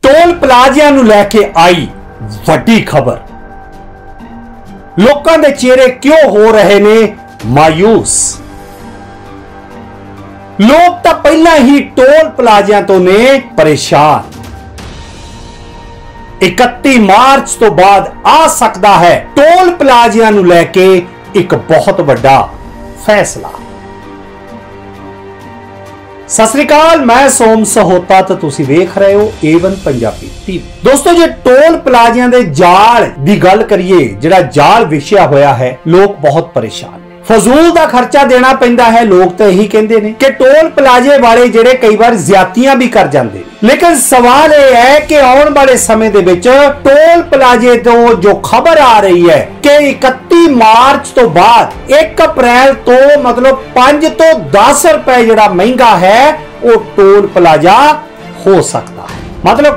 Toll प्लाजिया नूं लैके आई वड्डी खबर। लोकां दे चेहरे क्यों हो रहे ने मायूस। लोग तो पहला ही टोल प्लाजिया तो ने परेशान। 31 मार्च तो बाद आ सकता है टोल प्लाजिया नूं लैके एक बहुत बड़ा फैसला। सत श्री अकाल, मैं सोम सहोता तो तुसी वेख रहे हो A1 पंजाबी टीवी। दोस्तों, जे टोल प्लाजिया दे जाल दी गल करिए, जिहड़ा जाल विछया होया है, लोग बहुत परेशान। फजूल दा खर्चा देना पैंदा है। लोग तो यही कहते हैं कि टोल प्लाजे वाले जेड़े कई बार ज्यादतियां भी कर जाते हैं। लेकिन सवाल यह है कि आने वाले समय दे विच टोल प्लाजे तो जो खबर आ रही है कि 31 मार्च तो बाद 1 अप्रैल तो मतलब 5 तो 10 रुपए जिहड़ा महंगा है वो टोल प्लाजा हो सकता है। मतलब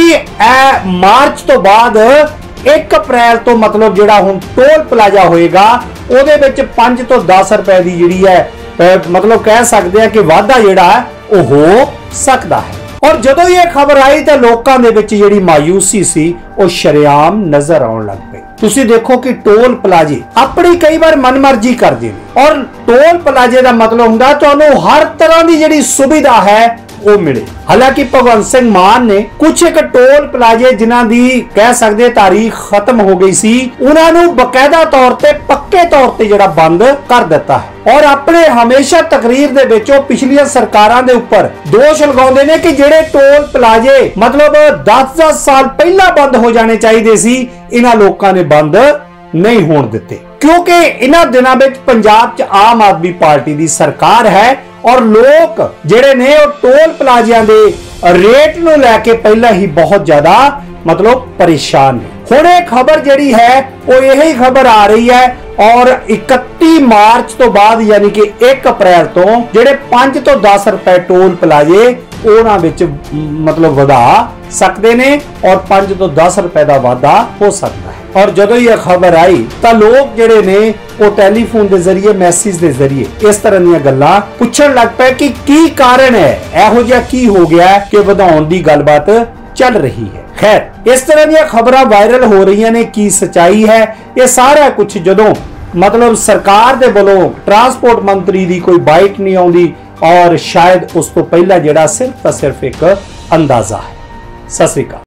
31 मार्च तो बाद 1 अप्रैल तो मतलब जिहड़ा हुण टोल प्लाजा होएगा ਉਹਦੇ ਵਿੱਚ 5 ਤੋਂ 10 रुपए ਦੀ ਜਿਹੜੀ ਹੈ मतलब कह सकते हैं कि वाधा ਜਿਹੜਾ ਹੈ ਉਹ ਹੋ ਸਕਦਾ ਹੈ। और ਜਦੋਂ ਇਹ ਖਬਰ ਆਈ ਤਾਂ ਲੋਕਾਂ ਦੇ ਵਿੱਚ ਜਿਹੜੀ ਮਾਯੂਸੀ ਸੀ ਉਹ ਸ਼ਰੇਆਮ ਨਜ਼ਰ ਆਉਣ ਲੱਗ ਪਈ। ਤੁਸੀਂ ਦੇਖੋ ਕਿ ਟੋਲ ਪਲਾਜ਼ੇ ਆਪਣੀ ਕਈ ਵਾਰ ਮਨਮਰਜ਼ੀ ਕਰਦੇ ਨੇ ਔਰ ਟੋਲ ਪਲਾਜ਼ੇ ਦਾ ਮਤਲਬ ਹੁੰਦਾ ਤੁਹਾਨੂੰ ਹਰ ਤਰ੍ਹਾਂ ਦੀ ਜਿਹੜੀ ਸੁਵਿਧਾ ਹੈ ਉਹ ਮਿਲੇ। हालांकि भगवंत सिंह मान ने कुछ एक टोल प्लाजे जिन्हां दी कह सकते तारीख खत्म हो गई सी, उन्होंने बकायदा तौर ते पक्के तौर ते जिहड़ा बंद कर दिता है और अपने हमेशा तकरीर दे विच पिछलियां सरकारां दे उपर दोष लगाउंदे ने कि जिहड़े टोल प्लाजे मतलब 10-10 साल पहला बंद हो जाने चाहिए सी, इन्हां लोकां ने बंद नहीं होण दिते क्योंकि इन्हां दिनां विच पंजाब च आम आदमी पार्टी दी सरकार है और लोग जेड़े ने टोल प्लाजिया दे रेट नूं लैके पहला ही बहुत ज्यादा मतलब परेशान है। हुण ये खबर जेड़ी है वो यही खबर आ रही है और 31 मार्च तो बाद यानी कि 1 अप्रैल तो जेड़े 5 तो 10 रुपए टोल प्लाजे उन्हां विच मतलब वधा सकते ने और 5 तो 10 रुपए का वाधा हो सकता है। और जदों यह खबर आई तो लोग जेड़े ने वो टेलीफोन के जरिए मैसेज के जरिए इस तरह दी गल्लां पुछण लग पे कि की कारण है, इहो जिहा की हो गया कि वधाउण दी गलबात चल रही है। खैर, इस तरह दी खबरां वायरल हो रही ने, की सच्चाई है ये सारा कुछ जदों मतलब सरकार दे वल्लों ट्रांसपोर्ट मंत्री दी कोई बाइट नहीं आउंदी और शायद उस तो पहला जिहड़ा सिर्फ एक अंदाजा है। सत श्री अकाल।